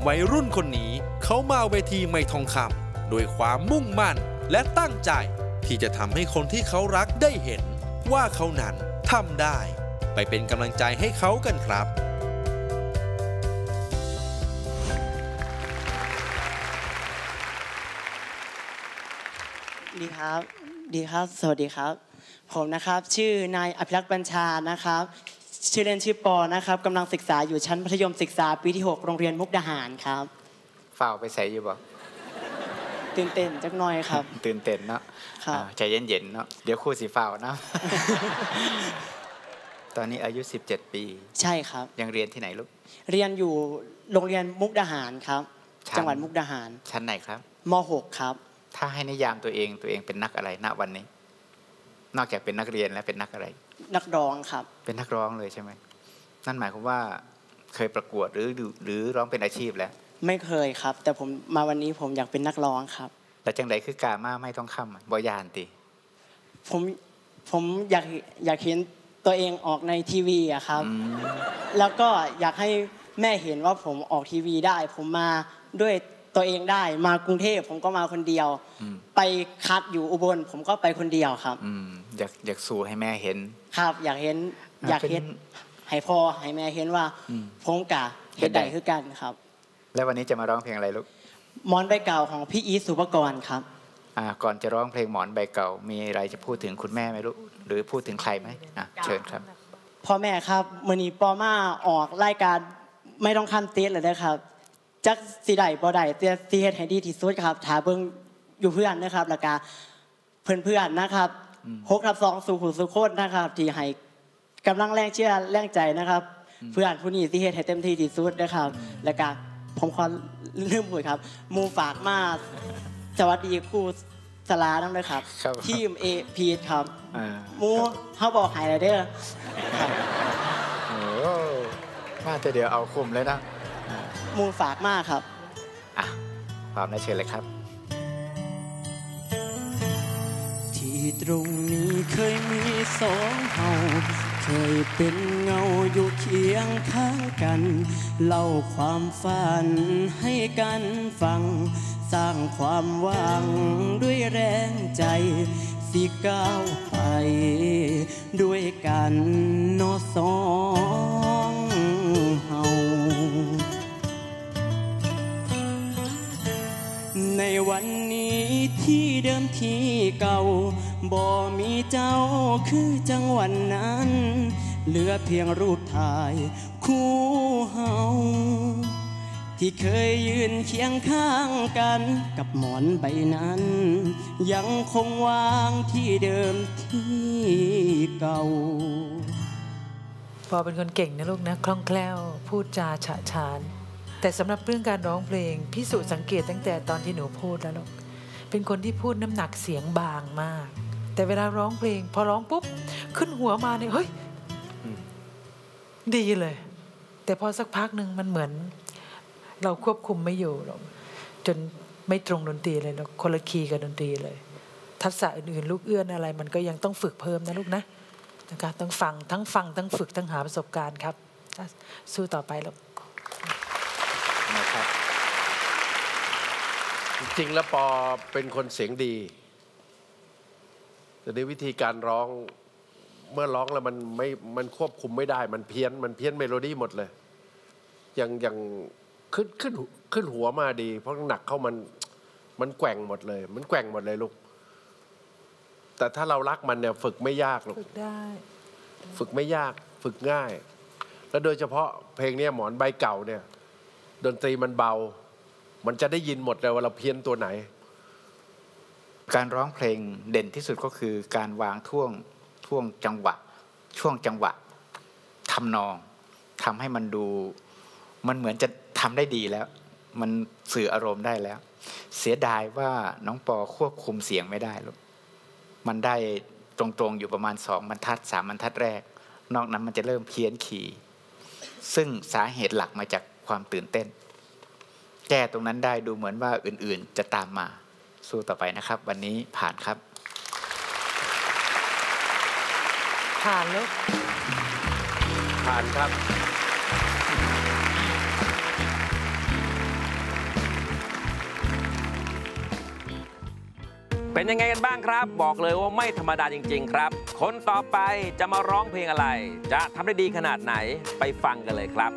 วัยรุ่นคนนี้เขามาเวทีไมค์ทองคำโดยความมุ่งมั่นและตั้งใจที่จะทำให้คนที่เขารักได้เห็นว่าเขานั้นทำได้ไปเป็นกำลังใจให้เขากันครับดีครับสวัสดีครับผมนะครับชื่อนายอภิรักษ์บัญชานะครับชื่อเล่นชื่อปอนะครับกำลังศึกษาอยู่ชั้นมัธยมศึกษาปีที่6โรงเรียนมุกดาหารครับฝ่าวไปใส่อยู่บ่ตื่นเต้นจักหน่อยครับตื่นเต้นเนาะใจเย็นๆเนาะเดี๋ยวครูสิฝ่าวนะตอนนี้อายุ17ปีใช่ครับยังเรียนที่ไหนลูกเรียนอยู่โรงเรียนมุกดาหารครับจังหวัดมุกดาหารชั้นไหนครับม.6 ครับถ้าให้นิยามตัวเองเป็นนักอะไรณวันนี้นอกจากเป็นนักเรียนแล้วเป็นนักอะไรนักร้องครับเป็นนักร้องเลยใช่ไหมนั่นหมายความว่าเคยประกวดหรือร้องเป็นอาชีพแล้วไม่เคยครับแต่ผมมาวันนี้ผมอยากเป็นนักร้องครับแต่จังไดคือกามาไม่ต้องค้ำบ่ยานติผมอยากเห็นตัวเองออกในทีวีอะครับแล้วก็อยากให้แม่เห็นว่าผมออกทีวีได้ผมมาด้วยตัวเองได้มากรุงเทพผมก็มาคนเดียวไปคัดอยู่อุบลผมก็ไปคนเดียวครับอยากสู่ให้แม่เห็นครับอยากเห็นให้พ่อให้แม่เห็นว่าผมกะเฮ็ดได้คือกันครับแล้ววันนี้จะมาร้องเพลงอะไรลูกหมอนใบเก่าของพี่อีทสุภกรครับก่อนจะร้องเพลงหมอนใบเก่ามีอะไรจะพูดถึงคุณแม่ไหมลูกหรือพูดถึงใครไหมเชิญครับพ่อแม่ครับมื้อนี้ปอมาออกรายการไม่ต้องขั้นเตี้ยเลยนะครับจักสิได้บ่ได้แต่สิเฮ็ดให้ดีที่สุดครับถ้าเบิ่งอยู่เพื่อนนะครับแล้วก็เพื่อนๆนะครับ6/2สู่ผู้สุโคตรนะครับที่ให้กำลังแรงเชื่อแรงใจนะครับเพื่อนผู้นี้สิเฮ็ดให้เต็มที่ที่สุดนะครับแล้วก็ผมขอลืมพูดครับหมู่ฝากมาสวัสดีครูสลานั่นเลยครับทีมเอพีครับหมู่เฮาบอกให้แล้วเด้อครับโอ้มาแต่เดี๋ยวเอาคุมเลยนะมูลฝากมากครับความน่าเชื่อเลยครับที่ตรงนี้เคยมีสองเฮาเคยเป็นเงาอยู่เคียงข้างกันเล่าความฝันให้กันฟังสร้างความหวังด้วยแรงใจสิก้าวไปด้วยกันนอสองเฮาในวันนี้ที่เดิมที่เก่าบ่มีเจ้าคือจังหวันนั้นเหลือเพียงรูปถ่ายคู่เฮาที่เคยยืนเคียงข้างกันกับหมอนใบนั้นยังคงวางที่เดิมที่เก่าพอเป็นคนเก่งนะลูกนะคล่องแคล่วพูดจาฉะฉานแต่สำหรับเรื่องการร้องเพลงพี่สุสังเกตตั้งแต่ตอนที่หนูพูดแล้วลูกเป็นคนที่พูดน้ำหนักเสียงบางมากแต่เวลาร้องเพลงพอร้องปุ๊บขึ้นหัวมาเนี่ยเฮ้ยดีเลยแต่พอสักพักหนึ่งมันเหมือนเราควบคุมไม่อยู่หรอกจนไม่ตรงดนตรีเลยเราคนละคีย์กับดนตรีเลยทักษะอื่นๆลูกเอื้อนอะไรมันก็ยังต้องฝึกเพิ่มนะลูกนะนะคะต้องฟังทั้งฝึกทั้งหาประสบการณ์ครับสู้ต่อไปลูกนะครับจริงๆแล้วปอเป็นคนเสียงดีแต่ในวิธีการร้องเมื่อร้องแล้วมันควบคุมไม่ได้มันเพี้ยนเมโลดี้หมดเลยอย่างขึ้นหัวมาดีเพราะหนักเข้ามันแกว่งหมดเลยมันแกว่งหมดเลยลูกแต่ถ้าเรารักมันเนี่ยฝึกไม่ยากลูกฝึกได้ฝึกไม่ยากฝึกง่ายแล้วโดยเฉพาะเพลงนี้หมอนใบเก่าเนี่ยดนตรีมันเบามันจะได้ยินหมดเลยว่าเราเพี้ยนตัวไหนการร้องเพลงเด่นที่สุดก็คือการวางช่วงจังหวะช่วงจังหวะทำนองทำให้มันดูมันเหมือนจะทำได้ดีแล้วมันสื่ออารมณ์ได้แล้วเสียดายว่าน้องปอควบคุมเสียงไม่ได้ลูกมันได้ตรงๆอยู่ประมาณ2 บรรทัด 3 บรรทัดแรกนอกนั้นมันจะเริ่มเพี้ยนคีย์ซึ่งสาเหตุหลักมาจากความตื่นเต้นแก้ตรงนั้นได้ดูเหมือนว่าอื่นๆจะตามมาสู้ต่อไปนะครับวันนี้ผ่านครับผ่านแล้วผ่านครับเป็นยังไงกันบ้างครับบอกเลยว่าไม่ธรรมดาจริงๆครับคนต่อไปจะมาร้องเพลงอะไรจะทำได้ดีขนาดไหนไปฟังกันเลยครับ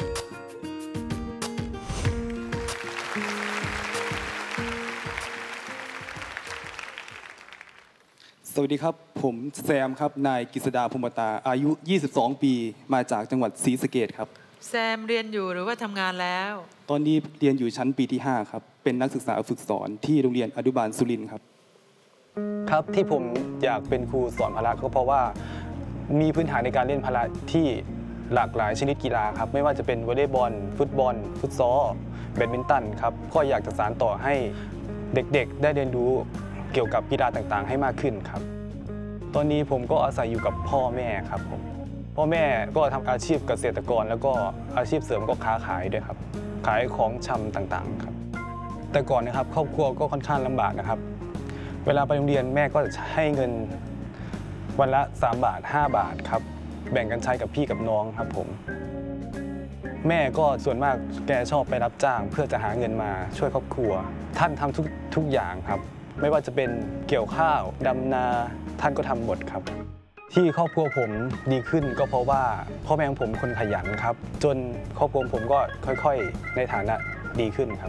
สวัสดีครับผมแซมครับนายกฤษดาพรหมตาอายุ22ปีมาจากจังหวัดศรีสะเกษครับแซมเรียนอยู่หรือว่าทำงานแล้วตอนนี้เรียนอยู่ชั้นปีที่5ครับเป็นนักศึกษาฝึกสอนที่โรงเรียนอนุบาลสุรินทร์ครับครับที่ผมอยากเป็นครูสอนพละก็เพราะว่ามีพื้นฐานในการเล่นพละที่หลากหลายชนิดกีฬาครับไม่ว่าจะเป็นวอลเลย์บอลฟุตบอลฟุตซอลแบดมินตันครับก็อยากจะสานต่อให้เด็กๆได้เรียนรู้เกี่ยวกับกีฬาต่างๆให้มากขึ้นครับตอนนี้ผมก็อาศัยอยู่กับพ่อแม่ครับผมพ่อแม่ก็ทำอาชีพเกษตรกรแล้วก็อาชีพเสริมก็ค้าขายด้วยครับขายของชำต่างๆครับแต่ก่อนนะครับครอบครัวก็ค่อนข้างลำบากนะครับเวลาไปโรงเรียนแม่ก็จะให้เงินวันละ3 บาท 5 บาทครับแบ่งกันใช้กับพี่กับน้องครับผมแม่ก็ส่วนมากแกชอบไปรับจ้างเพื่อจะหาเงินมาช่วยครอบครัวท่านทำทุกอย่างครับไม่ว่าจะเป็นเกี่ยวข้าวดำนาท่านก็ทำหมดครับที่ครอบครัวผมดีขึ้นก็เพราะว่าพ่อแม่ของผมคนขยันครับจนครอบครัวผมก็ค่อยๆในฐานะดีขึ้นครับ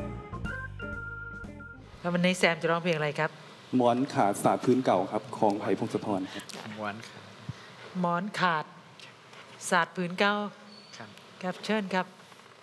แล้ววันนี้แซมจะร้องเพลงอะไรครับหมอนขาดสาดพื้นเก่าครับของไผ่พงศธรครับหมอนขาดสาดพื้นเก่าครับเชิญครับ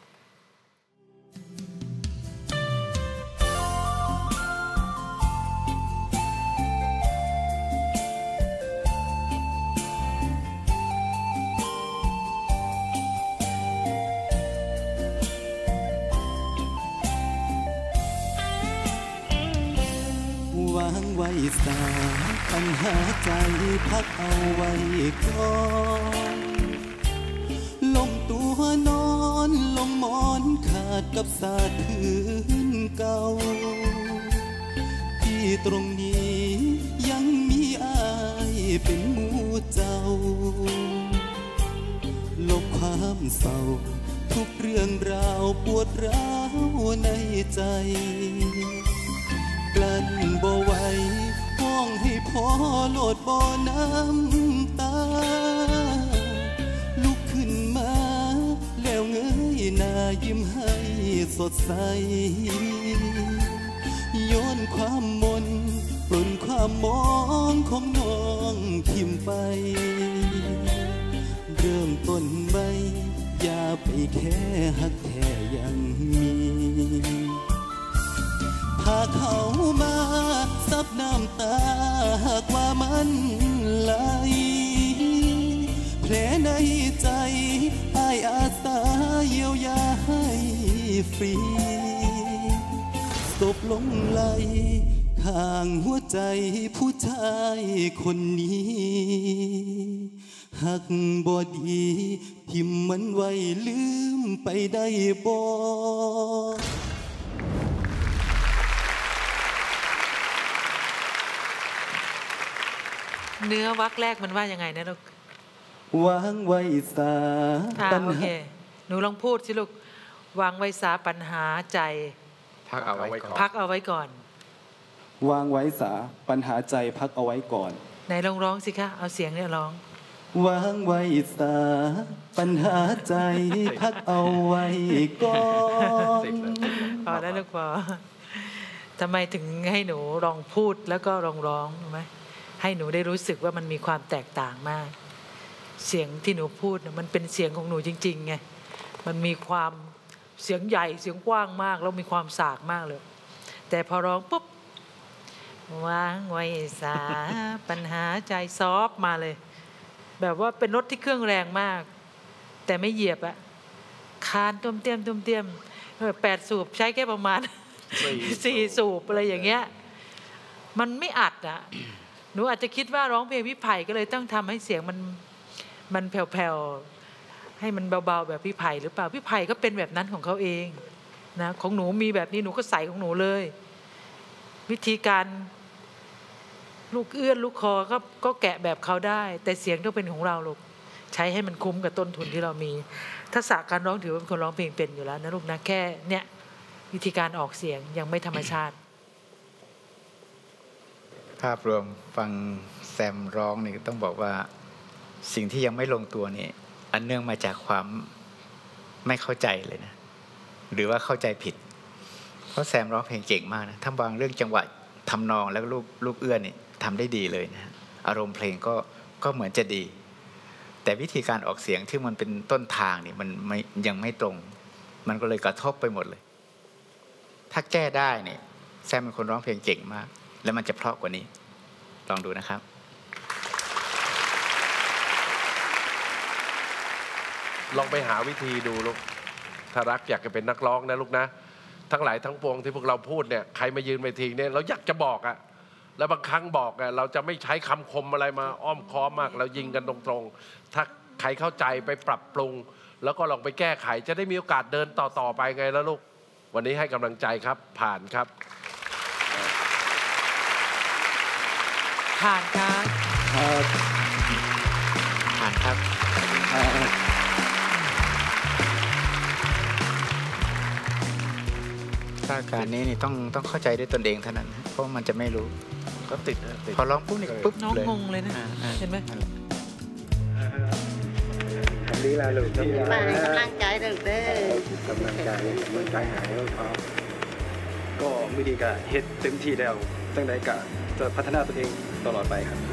วางไว้สาปัญหาใจพักเอาไว้ก่อนลมตัวนอนลงหมอนขาดกับสาดพื้นเก่าที่ตรงนี้ยังมีอายเป็นหมู่เจ้าลบความเศร้าทุกเรื่องราวปวดร้าวในใจกลั้นบ่ไหวห้องให้พ่อโลดบ่อน้ำตาลุกขึ้นมาแล้วเงยหน้ายิ้มให้สดใสโยนความมนปลุนความมองของน้องทิ่มไปเริ่มต้นใหม่อย่าไปแค่หักแท้ยังมีพาเขามาซับน้ำตาหากว่ามันไหลแผลในใจอ้ายอาสาเยียวยาให้ฟรีศพลงไหลข้างหัวใจผู้ชายคนนี้หักบ่ดีทิ่มมันไว้ลืมไปได้บ่เนื้อวรรคแรกมันว่ายังไงนะลูกวางไว้สาปัญหาโอเคหนูลองพูดสิลูกวางไว้สาปัญหาใจพักเอาไว้ก่อนพักเอาไว้ก่อนวางไว้สาปัญหาใจพักเอาไว้ก่อนไหนลองร้องสิคะเอาเสียงเนี่ยร้องวางไว้สาปัญหาใจพักเอาไว้ก่อนพอแล้วลูกพอทำไมถึงให้หนูลองพูดแล้วก็ลองร้องรู้ไหมให้หนูได้รู้สึกว่ามันมีความแตกต่างมากเสียงที่หนูพูดมันเป็นเสียงของหนูจริงๆไงมันมีความเสียงใหญ่เสียงกว้างมากแล้วมีความสากมากเลยแต่พอร้องปุ๊บวางไว้สาปัญหาใจซอฟมาเลยแบบว่าเป็นรถที่เครื่องแรงมากแต่ไม่เหยียบอะคานต้มเตี้ยม8 สูบใช้แค่ประมาณ4 สูบอะไรอย่างเงี้ยมันไม่อัดอะหนูอาจจะคิดว่าร้องเพลงพี่ไผ่ก็เลยต้องทำให้เสียงมันแผ่วๆให้มันเบาๆแบบพี่ไผ่หรือเปล่าพี่ไผ่ก็เป็นแบบนั้นของเขาเองนะของหนูมีแบบนี้หนูก็ใส่ของหนูเลยวิธีการลูกเอื้อนลูกคอก็แกะแบบเขาได้แต่เสียงต้องเป็นของเราลูกใช้ให้มันคุ้มกับต้นทุนที่เรามีทักษะการร้องถือว่าเป็นคนร้องเพลงเป็นอยู่แล้วนะลูกนะแค่เนี่ยวิธีการออกเสียงยังไม่ธรรมชาติภาพรวมฟังแซมร้องนี่ต้องบอกว่าสิ่งที่ยังไม่ลงตัวนี่อันเนื่องมาจากความไม่เข้าใจเลยนะหรือว่าเข้าใจผิดเพราะแซมร้องเพลงเก่งมากนะถ้าวางเรื่องจังหวะทำนองแล้วลูกเอื้อนนี่ทำได้ดีเลยนะอารมณ์เพลงก็เหมือนจะดีแต่วิธีการออกเสียงที่มันเป็นต้นทางนี่มันยังไม่ตรงมันก็เลยกระทบไปหมดเลยถ้าแก้ได้เนี่ยแซมเป็นคนร้องเพลงเก่งมากแล้วมันจะเพราะกว่านี้ลองดูนะครับลองไปหาวิธีดูลูกถ้ารักอยากจะเป็นนักร้องนะลูกนะทั้งหลายทั้งปวงที่พวกเราพูดเนี่ยใครมายืนเวทีเนี่ยเราอยากจะบอกอะแล้วบางครั้งบอกอะเราจะไม่ใช้คำคมอะไรมาอ้อมค้อมมากเรายิงกันตรงๆถ้าใครเข้าใจไปปรับปรุงแล้วก็ลองไปแก้ไขจะได้มีโอกาสเดินต่อไปไงแล้วลูกวันนี้ให้กำลังใจครับผ่านครับผ่านครับผ่านครับถ้าการนี้นี่ต้องเข้าใจด้วยตนเองเท่านั้นเพราะมันจะไม่รู้ก็ติดนะพอร้องปุ๊บนี่ปุ๊บน้องเลยงงเลยนะเห็นไหมดีแล้วลูกมาให้กำลังใจเด้อเด้อกำลังใจหายแล้วครับก็วิธีการเฮ็ดเต็มที่แล้วตั้งแต่กะจะพัฒนาตัวเองตลอดไปครับ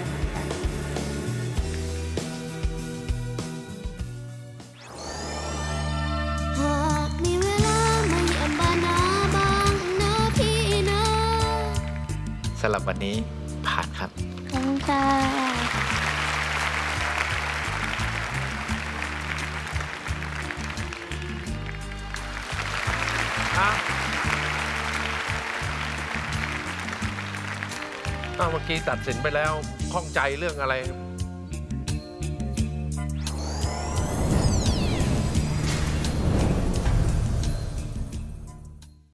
หากมีเวลามาเยี่ยมบ้านนาบ้างนะพี่นะสำหรับวันนี้ผ่านครับขอบคุณค่ะเมื่อกี้ตัดสินไปแล้วข้องใจเรื่องอะไร